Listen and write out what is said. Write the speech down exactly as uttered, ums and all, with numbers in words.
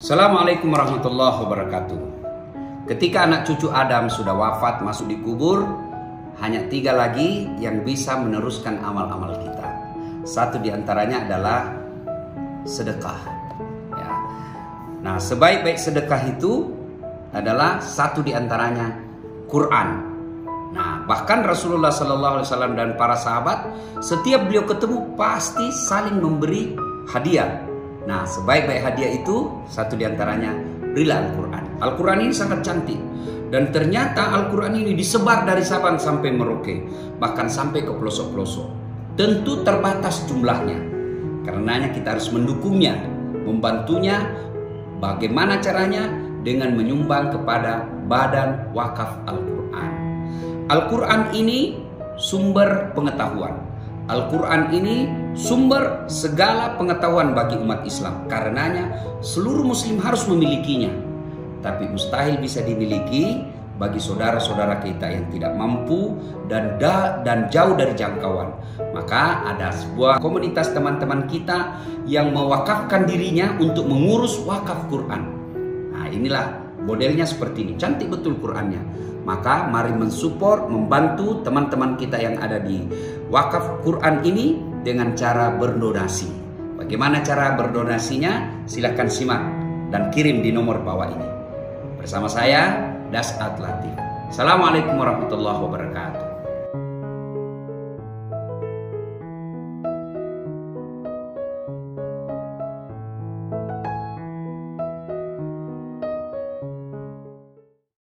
Assalamualaikum warahmatullahi wabarakatuh. Ketika anak cucu Adam sudah wafat masuk di kubur, hanya tiga lagi yang bisa meneruskan amal-amal kita. Satu diantaranya adalah sedekah. Ya. Nah, sebaik-baik sedekah itu adalah satu diantaranya Quran. Nah, bahkan Rasulullah Sallallahu Alaihi Wasallam dan para sahabat setiap beliau ketemu pasti saling memberi hadiah. Nah, sebaik-baik hadiah itu satu diantaranya berilah Al-Quran. Al-Quran ini sangat cantik dan ternyata Al-Quran ini disebar dari Sabang sampai Merauke, bahkan sampai ke pelosok-pelosok. Tentu terbatas jumlahnya, karenanya kita harus mendukungnya, membantunya. Bagaimana caranya? Dengan menyumbang kepada Badan Wakaf Al-Quran. Al-Quran ini sumber pengetahuan. Al-Quran ini sumber segala pengetahuan bagi umat Islam. Karenanya seluruh muslim harus memilikinya. Tapi mustahil bisa dimiliki bagi saudara-saudara kita yang tidak mampu dan da, dan jauh dari jangkauan. Maka ada sebuah komunitas teman-teman kita yang mewakafkan dirinya untuk mengurus wakaf Quran. Nah, inilah modelnya seperti ini. Cantik betul Qurannya. Maka mari mensupport, membantu teman-teman kita yang ada di wakaf Quran ini dengan cara berdonasi. Bagaimana cara berdonasinya? Silahkan simak dan kirim di nomor bawah ini. Bersama saya, Dasat Latif. Assalamualaikum warahmatullahi wabarakatuh.